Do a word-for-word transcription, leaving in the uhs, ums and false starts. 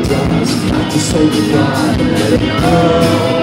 just to say goodbye and let it go.